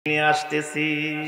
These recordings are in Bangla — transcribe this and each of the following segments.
নিয়ে আসতেছি,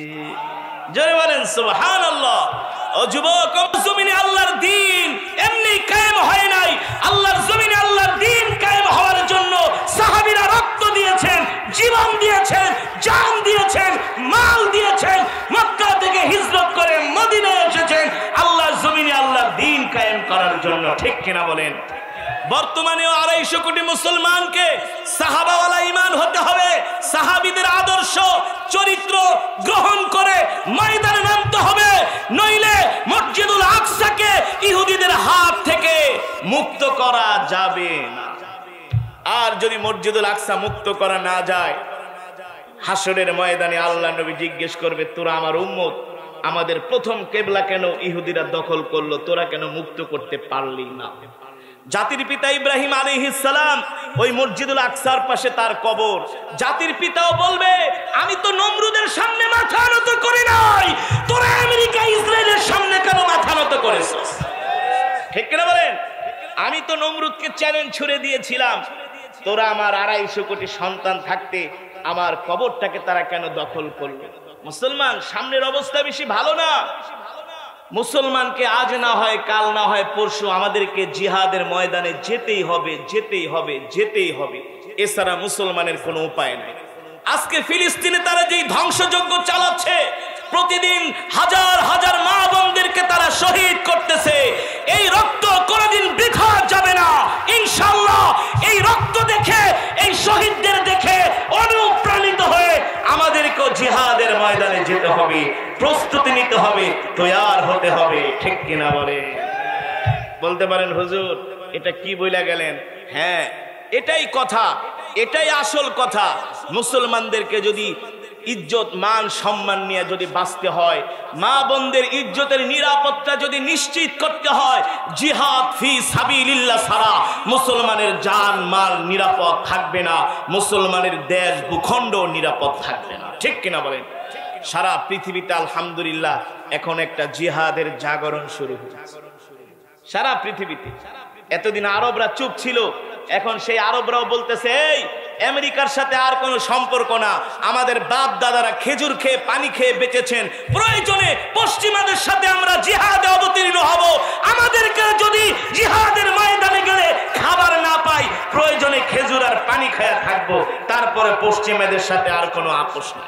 জোরে বলেন সুবহানাল্লাহ। ও যুবক, জমিনে আল্লাহর দ্বীন এমনি কায়েম হয় নাই। আল্লাহর জমিনে আল্লাহর দ্বীন কায়েম হওয়ার জন্য সাহাবীরা রক্ত দিয়েছেন, জীবন দিয়েছেন, জান দিয়েছেন, মাল দিয়েছেন। মক্কা থেকে হিজরত করে মদিনায় এসেছেন আল্লাহর জমিনে আল্লাহর দ্বীন কায়েম করার জন্য। ঠিক কিনা বলেন? বর্তমানেও 250 কোটি মুসলমানকে সাহাবাওয়ালা ঈমান হতে হবে। সাহাবীদের আদর্শ চরিত্র গ্রহণ করে ময়দানে নামতে হবে, নইলে মসজিদুল আকসাকে ইহুদিদের হাত থেকে মুক্ত করা যাবে না। আর যদি মসজিদুল আকসা মুক্ত করা না যায়, হাসরের ময়দানে আল্লাহ নবী জিজ্ঞেস করবে, তোরা আমার উম্মত, আমাদের প্রথম কিবলা কেন ইহুদিরা দখল করলো, তোরা কেন মুক্ত করতে পারলি না? জাতির পিতা ইব্রাহিম আলাইহিস সালাম, ওই মসজিদুল আকসার পাশে তার কবর। জাতির পিতাও বলবে, আমি তো নমরুদের সামনে মাথা নত করি নাই, তোরা আমেরিকা ইসরায়েলের সামনে কেন মাথা নত করেছিস? ঠিক কিনা বলেন? আমি তো নমরুদকে চ্যালেঞ্জ ছুড়ে দিয়েছিলাম, তোরা আমার 250 কোটি সন্তান থাকতে আমার কবরটাকে তারা কেন দখল করলো? মুসলমান, সামনের অবস্থা বেশি ভালো না। মুসলমানকে আজ না হয় কাল না হয় পরশু আমাদেরকে জিহাদের ময়দানে যেতেই হবে, যেতেই হবে, যেতেই হবে। এছাড়া মুসলমানের কোনো উপায় নাই। আজকে ফিলিস্তিনে তারা যেই ধ্বংসযজ্ঞ চালাচ্ছে, প্রতিদিন হাজার হাজার মা বোনদেরকে তারা শহীদ করতেছে। এই রক্ত কোনোদিন বৃথা যাবে না ইনশাআল্লাহ। এই রক্ত দেখে, এই শহীদদের দেখে অনুপ্রাণিত হয়ে আমাদেরকে জিহাদের ময়দানে যেতে হবে, প্রস্তুতি নিতে হবে, তৈয়ার হতে হবে। ঠিক কিনা বলে? বলতে পারেন হুজুর এটা কি বইলা গেলেন? হ্যাঁ, এটাই কথা, এটাই আসল কথা। মুসলমানদেরকে যদি ইজ্জত মান সম্মান নিয়ে যদি বাঁচতে হয়, মা বোনদের ইজ্জতের নিরাপত্তা যদি নিশ্চিত করতে হয়, জিহাদ ফি সাবিলিল্লাহ ছাড়া মুসলমানের জান মাল নিরাপদ থাকবে না, মুসলমানের দেশ ভূখণ্ড নিরাপদ থাকবে না। ঠিক কিনা বলেন? সারা পৃথিবীতে আলহামদুলিল্লাহ এখন একটা জিহাদের জাগরণ শুরু হয়েছে সারা পৃথিবীতে। এতদিন আরবরা চুপ ছিল, এখন সেই আরবরাও বলতেছে, এই আমেরিকার সাথে আর কোনো সম্পর্ক না, আমাদের বাপ দাদারা খেজুর খেয়ে পানি খেয়ে বেঁচেছেন, প্রয়োজনে পশ্চিমাদের সাথে আমরা জিহাদে অবতীর্ণ হব। আমাদেরকে যদি জিহাদের ময়দানে গেলে খাবার না পাই, প্রয়োজনে খেজুর আর পানি খেয়ে থাকবো, তারপরে পশ্চিমাদের সাথে আর কোনো আপোষ নাই।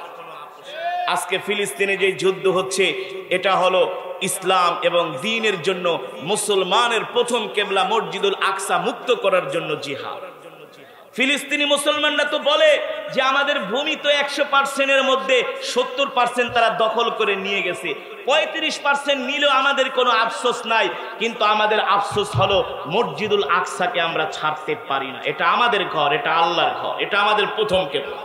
আজকে ফিলিস্তিনে যে যুদ্ধ হচ্ছে, এটা হলো ইসলাম এবং দ্বীনের জন্য মুসলমানের প্রথম কিবলা মসজিদুল আকসা মুক্ত করার জন্য জিহাদ। ফিলিস্তিনি মুসলমানরা তো বলে যে আমাদের ভূমি তো 100%-এর মধ্যে 70% তারা দখল করে নিয়ে গেছে, 35% নিলেও আমাদের কোনো আফসোস নাই। কিন্তু আমাদের আফসোস হলো মসজিদুল আকসাকে আমরা ছাড়তে পারি না। এটা আমাদের ঘর, এটা আল্লাহর ঘর, এটা আমাদের প্রথম কিবলা।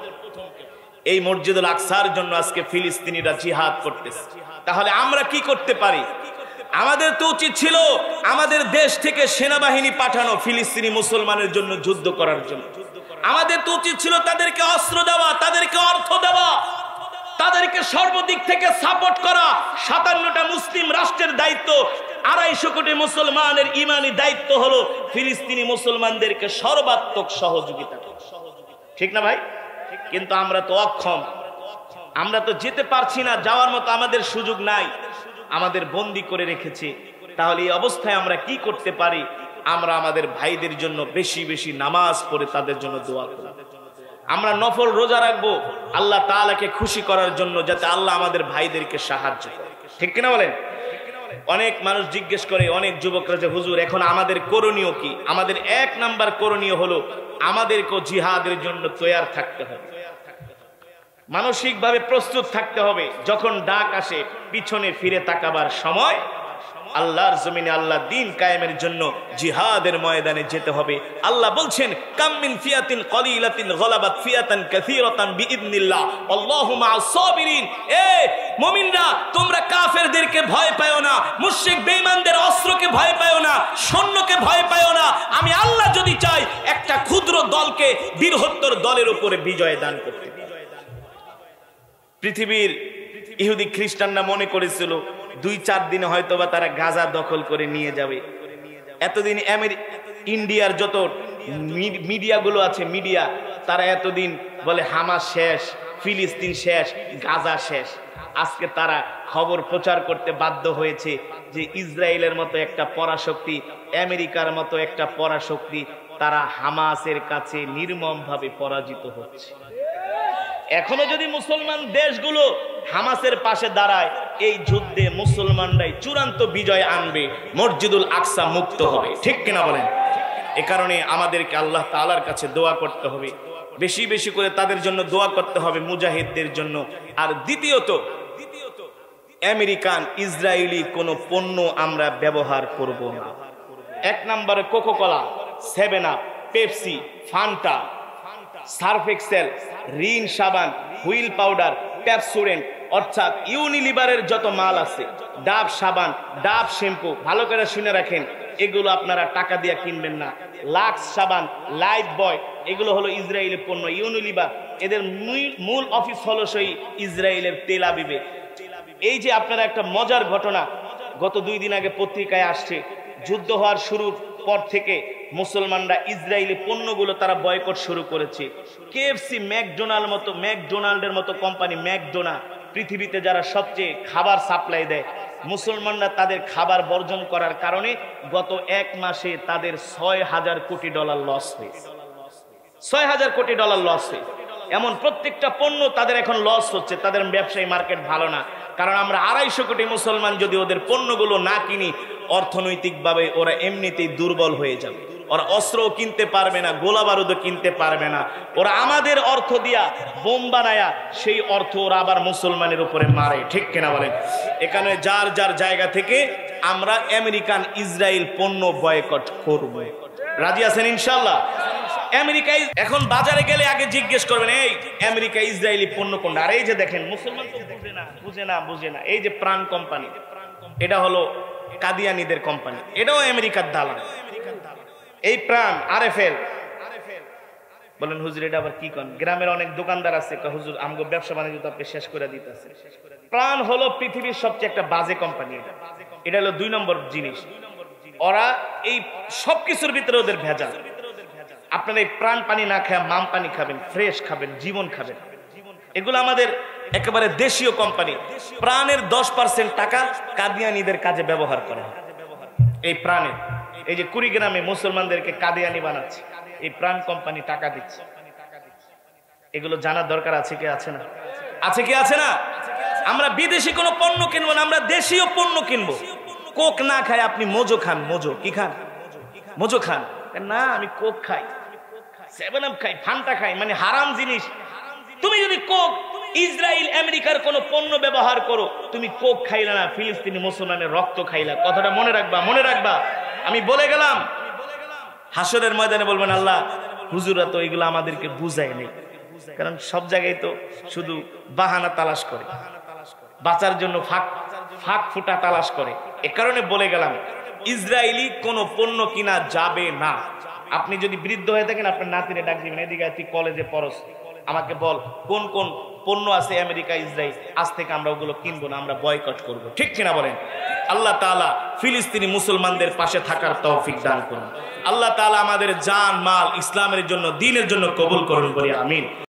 এই মসজিদুল আকসার জন্য আজকে ফিলিস্তিনিরা জিহাদ করতেছে। তাহলে আমরা কি করতে পারি? আমাদের তো উচিত ছিল আমাদের দেশ থেকে সেনাবাহিনী পাঠানো ফিলিস্তিনি মুসলমানের জন্য যুদ্ধ করার জন্য। আমাদের তো উচিত ছিল তাদেরকে অস্ত্র দেওয়া, তাদেরকে অর্থ দেওয়া, তাদেরকে সর্বদিক থেকে সাপোর্ট করা। 57টা মুসলিম রাষ্ট্রের দায়িত্ব, 250 কোটি মুসলমানের ইমানি দায়িত্ব হলো ফিলিস্তিনি মুসলমানদেরকে সর্বাত্মক সহযোগিতা। ঠিক না ভাই? কিন্তু আমরা তো অক্ষম, আমরা তো যেতে পারছি না, যাওয়ার মতো আমাদের সুযোগ নাই, আমাদের বন্দী করে রেখেছে। তাহলে এই অবস্থায় আমরা কি করতে পারি? আমরা আমাদের ভাইদের জন্য বেশি বেশি নামাজ পড়ে তাদের জন্য দোয়া করব। আমরা নফল রোজা রাখবো আল্লাহ তাআলাকে খুশি করার জন্য, যাতে আল্লাহ আমাদের ভাইদেরকে সাহায্য করে। ঠিক কিনা বলেন? অনেক মানুষ জিজ্ঞেস করে, অনেক যুবকরা, যে হুজুর এখন আমাদের করণীয় কি? আমাদের 1 নাম্বার করণীয় হলো আমাদেরকেও জিহাদের জন্য তৈয়ার থাকতে হবে, মানসিকভাবে প্রস্তুত থাকতে হবে। যখন ডাক আসে পিছনে ফিরে তাকাবার সময়, আল্লাহর জমিনে আল্লাহ দ্বীন কায়েমের জন্য জিহাদের ময়দানে যেতে হবে। আল্লাহ বলছেন, কাম মিন ফিয়াতিন কলিলাতিন গলাবাত ফিয়াতান কাসীরাতান বিইذনিল্লাহ আল্লাহু মাআস সাবিরিন। এ মুমিনরা, তোমরা কাফেরদেরকে ভয় পাও না, মুশরিক বেঈমানদের অস্ত্রকে ভয় পাও না, সৈন্যকে ভয় পাও না। আমি আল্লাহ যদি চাই একটা ক্ষুদ্র দলকে বৃহত্তর দলের উপরে বিজয় দান করতে। পৃথিবীর ইহুদি খ্রিস্টানরা মনে করেছিল 2-4 দিনে হয়তোবা তারা গাজা দখল করে নিয়ে যাবে। এতদিন ইন্ডিয়ার যত মিডিয়াগুলো আছে, মিডিয়া, তারা এতদিন বলে হামাস শেষ, ফিলিস্তিন শেষ, গাজা শেষ। আজকে তারা খবর প্রচার করতে বাধ্য হয়েছে যে ইসরায়েলের মতো একটা পরাশক্তি, আমেরিকার মতো একটা পরাশক্তি, তারা হামাসের কাছে নির্মমভাবে পরাজিত হচ্ছে। এখনো যদি মুসলমান দেশগুলো হামাসের পাশে দাঁড়ায়, এই যুদ্ধে মুসলমানরাই চূড়ান্ত বিজয় আনবে, মসজিদুল আকসা মুক্ত হবে। ঠিক কিনা বলেন? এ কারণে আমাদেরকে আল্লাহ তাআলার কাছে দোয়া করতে হবে, বেশি বেশি করে তাদের জন্য দোয়া করতে হবে, মুজাহিদদের জন্য। আর দ্বিতীয়ত, আমেরিকান ইসরায়েলি কোনো পণ্য আমরা ব্যবহার করব না। 1 নম্বরে Coca Cola, 7 up, Pepsi, Fanta, Surf Excel, Rin সাবান, হুইল পাউডার, পেপসোডেন্ট, অর্থাৎ ইউনিলিভারের যত মাল আছে, ডাব সাবান, ডাব শ্যাম্পু, ভালো করে শুনে রাখেন, এগুলো আপনারা টাকা দিয়ে কিনবেন না। লাক্স সাবান, লাইফ বয়, এগুলো হলো ইসরায়েলের পণ্য। ইউনিলিভার এদের মূল অফিস হলো সেই ইসরায়েলের তেল আবিবে। এই যে আপনারা একটা মজার ঘটনা, গত 2 দিন আগে পত্রিকায় আসছে, যুদ্ধ হওয়ার শুরুর পর থেকে মুসলমানরা ইসরায়েলি পণ্যগুলো তারা বয়কট শুরু করেছে। কেএফসি, ম্যাকডোনাল্ডের মতো কোম্পানি, ম্যাকডোনা পৃথিবীতে যারা সবচেয়ে খাবার সাপ্লাই দেয়, মুসলমানরা তাদের খাবার বর্জন করার কারণে গত 1 মাসে তাদের $6,000 কোটি লস হয়েছে। $6,000 কোটি লস হয়েছে। এমন প্রত্যেকটা পণ্য তাদের এখন লস হচ্ছে, তাদের ব্যবসায়ী মার্কেট ভালো না। কারণ আমরা 250 কোটি মুসলমান যদি ওদের পণ্যগুলো না কিনি, অর্থনৈতিকভাবে ওরা এমনিতেই দুর্বল হয়ে যাবে। ওরা অস্ত্রও কিনতে পারবে না, গোলা বারুদও কিনতে পারবে না। ওরা আমাদের অর্থ দিয়া বোম বানায়া সেই অর্থ ওরা আবার মুসলমানের উপরে মারে। ঠিক কিনা বলেন? এখানে যার যার জায়গা থেকে আমরা আমেরিকান ইসরায়েল পণ্য বয়কট করব। রাজি আছেন ইনশাআল্লাহ? আমেরিকায় এখন বাজারে গেলে আগে জিজ্ঞেস করবেন, এই আমেরিকা ইসরায়েলি পণ্য কোনটা? আর এই যে দেখেন, মুসলমান তো বুঝে না। এই যে প্রাণ কোম্পানি, এটা হলো কাদিয়ানীদের কোম্পানি, এটাও আমেরিকার দালাল। এই প্রাণ আরএফএল বলেন, হুজুর এটা আবার কি কোন? গ্রামের অনেক দোকানদার আছে, হুজুর আমগো ব্যবসা বাণিজ্য তো আপনি শেষ করে দিতেছে। প্রাণ হলো পৃথিবীর সবচেয়ে একটা বাজে কোম্পানি। এটা হলো 2 নম্বর জিনিস। ওরা এই সবকিছুর ভিতরে ওদের ভেজাল। আপনারা এই প্রাণ পানি না খায় মাম পানি খাবেন, ফ্রেশ খাবেন, জীবন খাবেন। এগুলো আমাদের একেবারে দেশীয় কোম্পানি। প্রাণের 10% টাকা কাদিয়ানীদের কাজে ব্যবহার করে। এই প্রাণের, এই যে কুড়িগ্রামে মুসলমানদেরকে কাদিয়ানী বানাচ্ছে, এই প্রাণ কোম্পানি টাকা দিচ্ছে। এগুলো জানার দরকার আছে কি আছে না? আছে কি আছে না? আমরা বিদেশি কোনো পণ্য কিনবো না, আমরা দেশীয় পণ্য কিনবো। কোক না খায় আপনি মোজো খান। মোজো কি খান? মোজো খান না? আমি কোক খাই, 7 আপ খাই, ফান্টা খাই, মানে হারাম জিনিস। তুমি যদি কোক, ইসরায়েল আমেরিকার কোন পণ্য ব্যবহার করো, তুমি কোক খাইলা না, ফিলিস্তিনি মুসলমানের রক্ত খাইলা। কথাটা মনে রাখবা। আমি বলে গেলাম, হাসরের ময়দানে বলবেন, আল্লাহ হুজুরা তো এগুলো আমাদেরকে বুঝায় নেই। কারণ সব জায়গায় তো শুধু বাহানা তালাশ করে, বাঁচার জন্য ফাঁক ফুটা তালাশ করে। এ কারণে বলে গেলাম, ইসরায়েলি কোন পণ্য কিনা যাবে না। আপনি যদি বৃদ্ধ হয়ে থাকেন, আপনার নাতিরে ডাক দিবেন, এদিকে তুই কলেজে পড়স, আমাকে বল কোন কোন পণ্য আছে আমেরিকা ইসরায়েল, আজ থেকে আমরা ওগুলো কিনবো না, আমরা বয়কট করব। ঠিক কিনা বলেন? আল্লাহ তাআলা ফিলিস্তিনি মুসলমানদের পাশে থাকার তৌফিক দান করুন। আল্লাহ তাআলা আমাদের জান মাল ইসলামের জন্য, দ্বীনের জন্য কবুল করুন বলি আমিন।